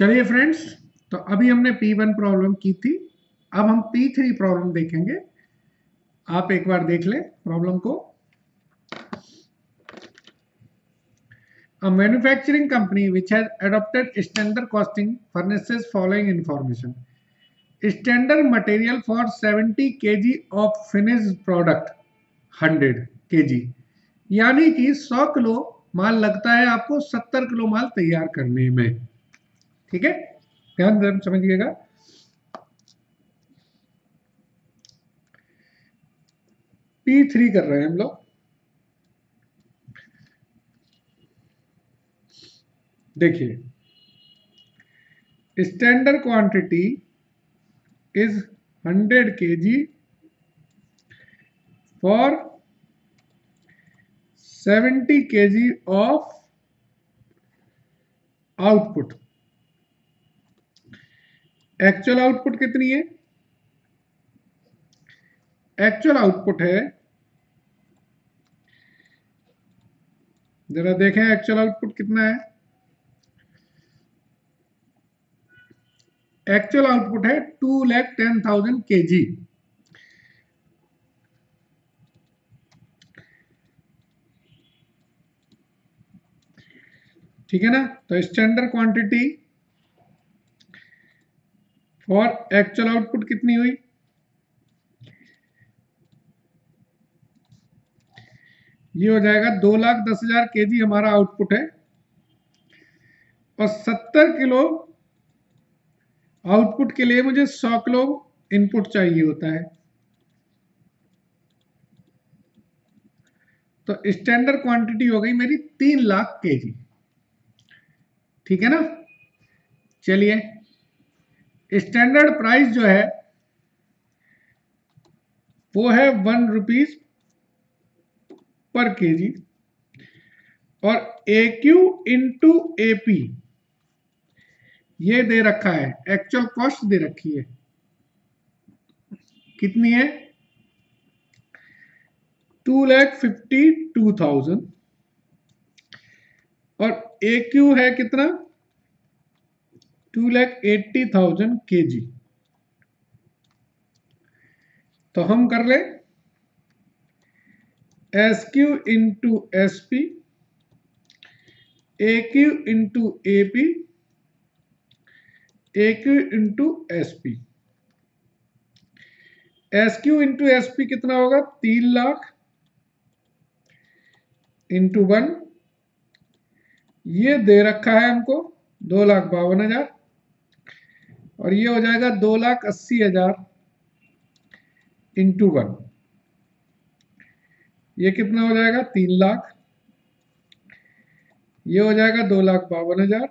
चलिए फ्रेंड्स, तो अभी हमने P1 प्रॉब्लम की थी। अब हम P3 प्रॉब्लम देखेंगे। आप एक बार देख लें प्रॉब्लम को। A manufacturing company which has adopted standard costing furnishes following information. Standard material for 70 kg of finished product 100 kg, यानी कि 100 किलो माल लगता है आपको 70 किलो माल तैयार करने में। ठीक है, ध्यान समझिएगा। P3 कर रहे हैं हम लोग। देखिए, standard quantity is 100 kg for 70 kg of output. Actual output कितनी है? एक्चुअल आउटपुट है, जरा देखें एक्चुअल आउटपुट कितना है। एक्चुअल आउटपुट है 2,10,000 kg। ठीक है ना? तो standard quantity for actual output कितनी हुई? ये हो जाएगा 2,10,000 kg हमारा आउटपुट है, और 70 किलो आउटपुट के लिए मुझे 100 किलो इनपुट चाहिए होता है। तो स्टैंडर्ड क्वांटिटी हो गई मेरी 3 लाख kg। ठीक है ना? चलिए, स्टैंडर्ड प्राइस जो है वो है 1 रुपीज पर kg, और AQ इंटू AP ये दे रखा है, एक्चुअल कॉस्ट दे रखी है। कितनी है? 2,52,000, और AQ है कितना? 2,80,000 kg। तो हम कर ले SQ into SP, AQ into AP, AQ into SP। SQ into SP कितना होगा? 3 लाख इंटू 1, ये दे रखा है हमको 2,52,000, और ये हो जाएगा 2,80,000 इंटू 1, ये कितना हो जाएगा? 3 लाख। ये हो जाएगा 2,52,000,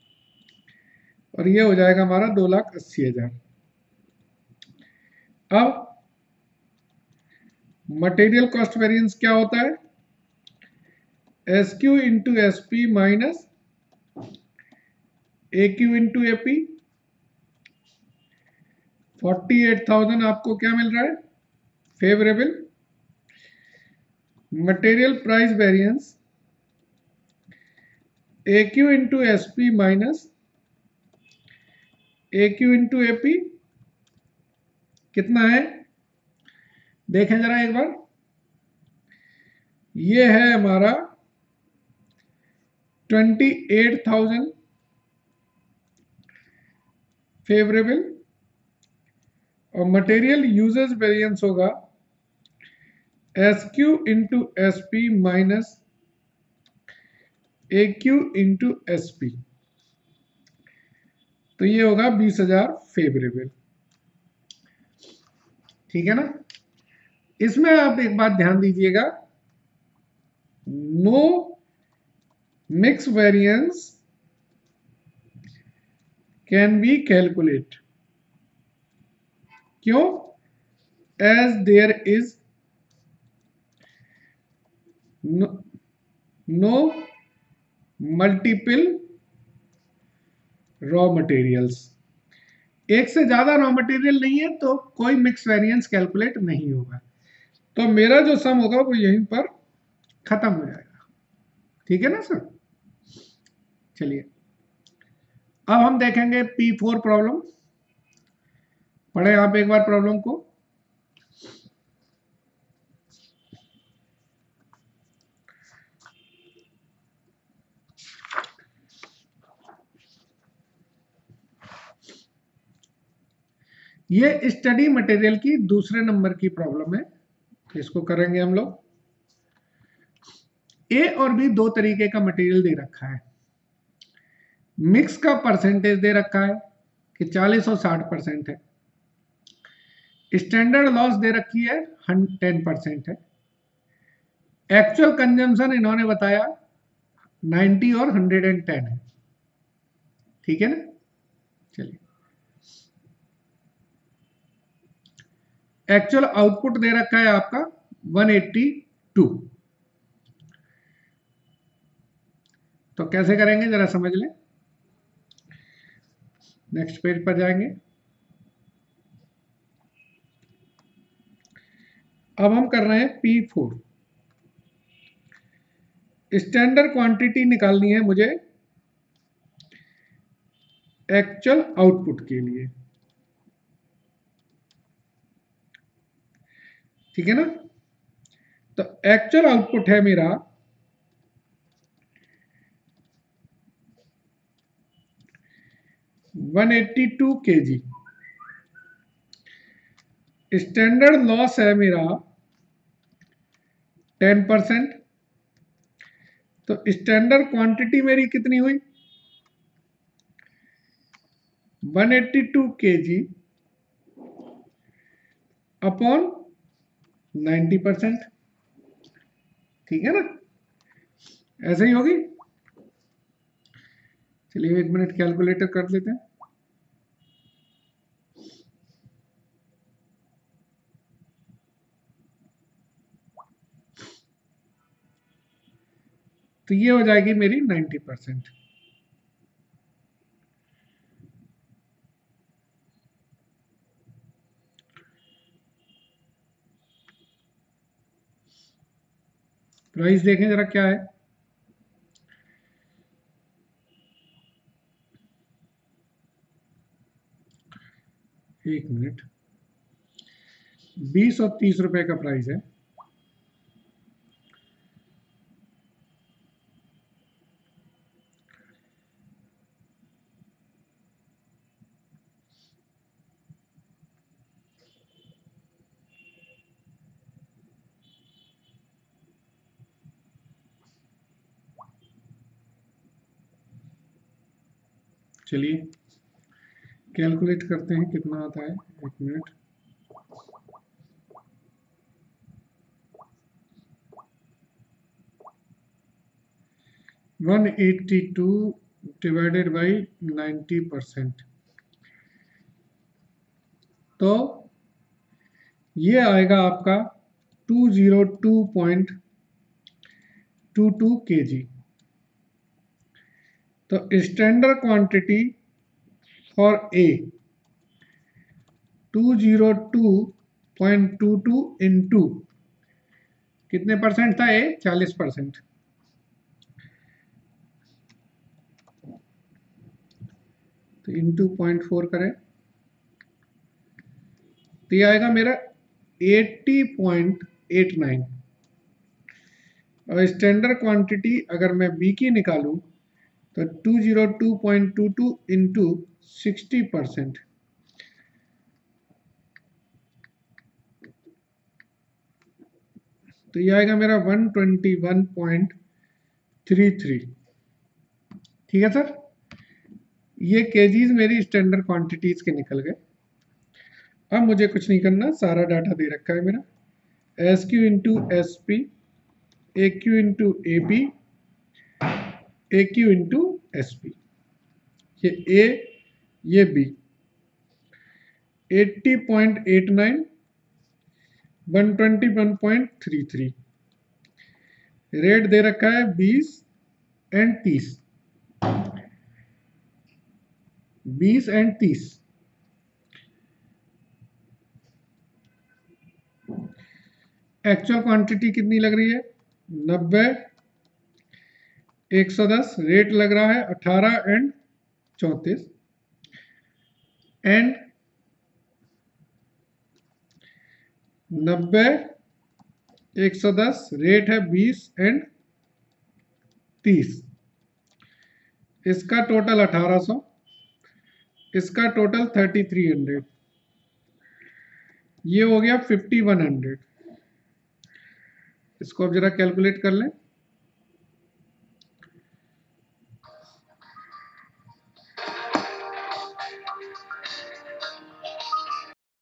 और ये हो जाएगा हमारा 2,80,000। अब मटेरियल कॉस्ट वेरिएंस क्या होता है? SQ into SP minus AQ into AP। 48,000 आपको क्या मिल रहा है? Favourable. Material price variance AQ into SP minus AQ into AP कितना है? देखें जरा एक बार। ये है हमारा 28,000 फेवरेबल, और मटेरियल यूजेज वेरिएंस होगा SQ into SP minus AQ into SP, तो ये होगा 20,000 फेवरेबल। ठीक है ना? इसमें आप एक बात ध्यान दीजिएगा, no mix variance can be calculate. क्यों? As there is no multiple raw materials. एक से ज्यादा रॉ मटेरियल नहीं है तो कोई मिक्स वेरिएंस कैलकुलेट नहीं होगा। तो मेरा जो सम होगा वो यहीं पर खत्म हो जाएगा। ठीक है ना सर? चलिए, अब हम देखेंगे P4 प्रॉब्लम। पढ़े आप एक बार प्रॉब्लम को। ये स्टडी मटेरियल की दूसरे नंबर की प्रॉब्लम है। इसको करेंगे हम लोग। ए और बी दो तरीके का मटेरियल दे रखा है। मिक्स का परसेंटेज दे रखा है कि 40 और 60% है। स्टैंडर्ड लॉस दे रखी है 10% है। एक्चुअल कंजम्पशन इन्होंने बताया 90 और 110 है। ठीक है ना। चलिए, एक्चुअल आउटपुट दे रखा है आपका 182। तो कैसे करेंगे जरा समझ लें। नेक्स्ट पेज पर जाएंगे। अब हम कर रहे हैं P4। स्टैंडर्ड क्वांटिटी निकालनी है मुझे एक्चुअल आउटपुट के लिए। ठीक है ना। तो एक्चुअल आउटपुट है मेरा 182 kg। स्टैंडर्ड लॉस है मेरा 10%। तो स्टैंडर्ड क्वांटिटी मेरी कितनी हुई 182 kg अपॉन 90%। ठीक है ना। ऐसे ही होगी। चलिए 1 मिनट कैलकुलेटर कर लेते हैं। तो ये हो जाएगी मेरी 90%। प्राइस देखें जरा क्या है। एक मिनट। 20 और 30 रुपए का प्राइस है। चलिए कैलकुलेट करते हैं कितना आता है। एक मिनट। One 182 divided by 90%। तो ये आएगा आपका 202.22 kg। तो standard quantity for A 202.22 into कितने परसेंट था ए 40%। तो इंटू 0.4 करें तो ये आएगा मेरा 80.89। और स्टैंडर्ड क्वांटिटी अगर मैं बी की निकालूं तो 202.22 इंटू 60%। तो ये आएगा मेरा 121.33। ठीक है सर। ये केजीज मेरी स्टैंडर्ड क्वांटिटीज के निकल गए। अब मुझे कुछ नहीं करना, सारा डाटा दे रखा है मेरा। S Q into S P, A Q into A P, A Q into S P. ये ए ये बी 80.89 121.33। रेट दे रखा है 20 एंड 30। 20 एंड 30। एक्चुअल क्वांटिटी कितनी लग रही है 90 110। रेट लग रहा है 18 एंड 34 एंड 90 110 रेट है 20 एंड 30। इसका टोटल 1800, इसका टोटल 3300, ये हो गया 5100। इसको अब जरा कैलकुलेट कर लें।